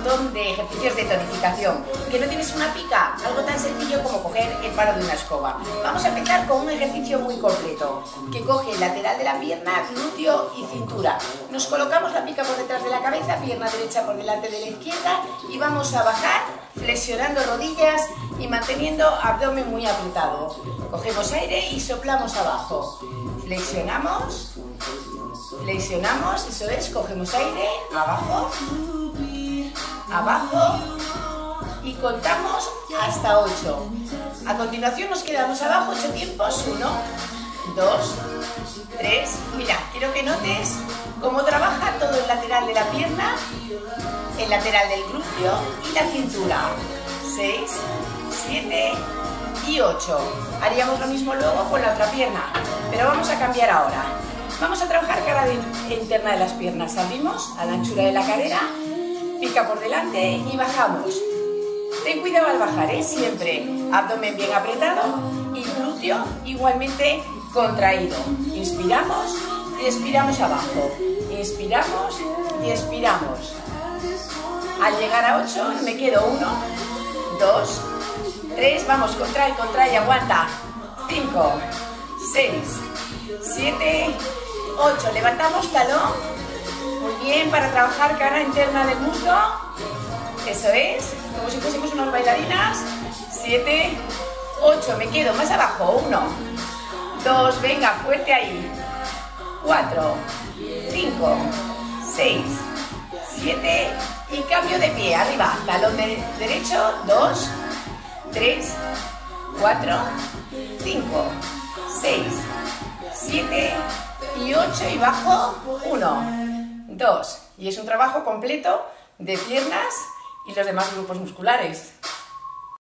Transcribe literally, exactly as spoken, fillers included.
montón de ejercicios de tonificación. ¿Que no tienes una pica? Algo tan sencillo como coger el palo de una escoba. Vamos a empezar con un ejercicio muy completo, que coge el lateral de la pierna, glúteo y cintura. Nos colocamos la pica por detrás de la cabeza, pierna derecha por delante de la izquierda y vamos a bajar flexionando rodillas y manteniendo abdomen muy apretado. Cogemos aire y soplamos abajo. Flexionamos, flexionamos, eso es, cogemos aire, abajo, abajo y contamos hasta ocho. A continuación nos quedamos abajo ocho tiempos, uno, dos, tres. Mira, quiero que notes cómo trabaja todo el lateral de la pierna, el lateral del glúteo y la cintura. seis, siete y ocho. Haríamos lo mismo luego con la otra pierna, pero vamos a cambiar ahora. Vamos a trabajar cara interna de las piernas. Abrimos a la anchura de la cadera, pica por delante y bajamos. Ten cuidado al bajar, ¿eh? Siempre abdomen bien apretado y glúteo igualmente contraído. Inspiramos y expiramos abajo. Inspiramos y expiramos. Al llegar a ocho me quedo uno, dos, tres, vamos, contrae, contrae, aguanta. cinco, seis, siete, ocho. Levantamos talón. Muy bien, para trabajar cara interna del muslo. Eso es, como si fuésemos unas bailarinas. siete, ocho, me quedo más abajo. uno, dos, venga, fuerte ahí. cuatro, cinco, seis, siete y cambio de pie, arriba, talón de derecho, dos, tres, cuatro, cinco, seis, siete y ocho y bajo, uno, dos. Y es un trabajo completo de piernas y los demás grupos musculares.